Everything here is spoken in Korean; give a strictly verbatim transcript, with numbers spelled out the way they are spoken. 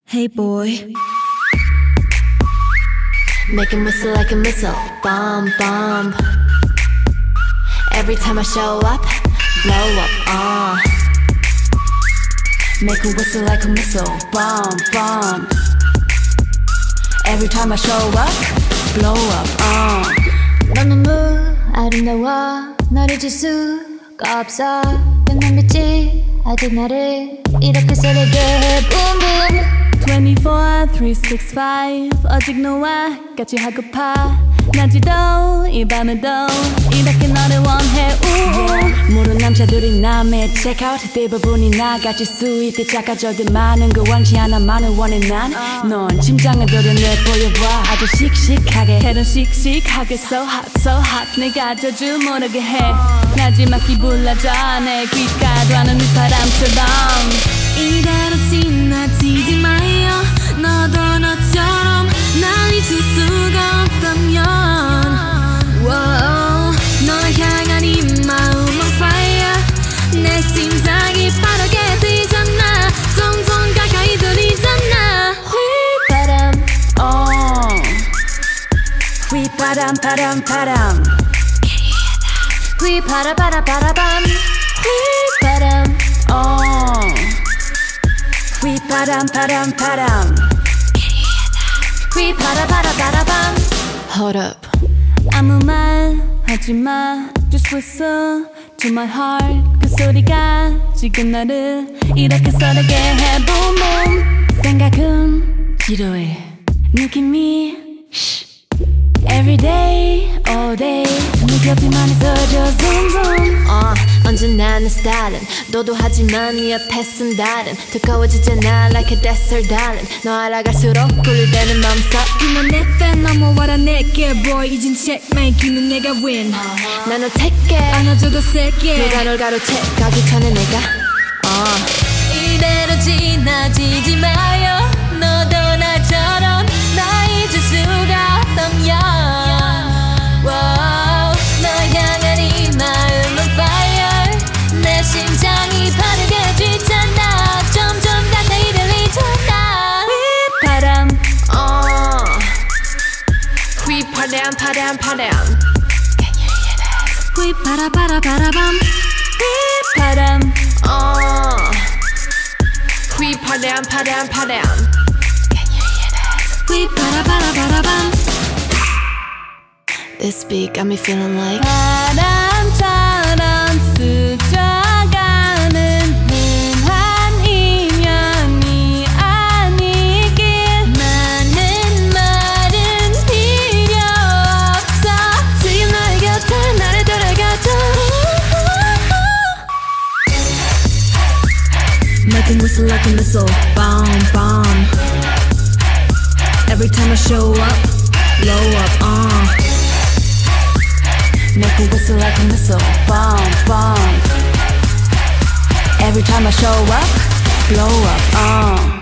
Hey boy, make him whistle like a missile, bomb, bomb. Every time I show up, blow up, uh make him whistle like a missile, bomb, bomb. Every time I show up, blow up, uh 넌 너무 아름다워 널 잊을 수가 없어 난 믿지 아직 나를 이렇게 설레게 해 Boom boom twenty-four, three sixty-five 오직 너와 같이 하고파 낮에도 이 밤에도 이렇게 너를 원해 우우. 모르는 남자들이 남의 체크아웃 대부분이 나같이 스윗해 작아져도 많은 거 원치 않아만을 원해 난 넌 심장을 도려내 보여봐 아주 씩씩하게 해는 씩씩하게 so hot so hot 내가 저주 모르게 해 나지막히 불러줘 내 귓가도 하는 휘파람처럼 이대로 지나치지 마요 너도 너처럼 날 잊을 수가 없다면 wow, 널 향한 이 마음 on fire 내 심장이 빠르게 뛰잖아 점점 가까이 들리잖아 휘바람 어 휘바람 바람 바람 휘바라바라바라밤 휘바람 어 휘바람 바람 바람 휘바라바라바라밤 Hold up 아무 말 하지마 Just whistle to my heart 그 소리가 지금 나를 이렇게 설레게 해 Boom boom 생각은 지루해 느낌이 Every day, all day 네 곁에만 있어줘 zoom zoom 어, 언제나 내 스타일은 도도하지만 네 옆에선 다른 두꺼워지잖아 like a desert darling 너 알아갈수록 꿀대는 맘속 그만 내 팬 넘어와라 내게 boy 이젠 checkmate 기는 내가 win 난 널 택해 안아줘도 세게 누가 널 가로채 가기 전에 내가 어. 이대로 지나치지 마요 너도 나처럼 나 잊을 수가 없다면 wow, 널 향한 이 마음 on fire 내 심장이 빠르게 뛰잖아 점점 가까이 들리잖아 바람 어. 휘파람 파람 파람 휘바라바라바라밤 바람 어. 휘파람 파람 파람 휘바라바라바라밤 This beat got me feeling like 바람처럼 스쳐가는 흔한 인연이 아니길 많은 말은 필요 없어 지금 너의 곁에 나를 데려가줘 Make him whistle like a missile bomb bomb Every time I show up blow up uh Make him whistle like a missile bomb bomb Every time I show up blow up uh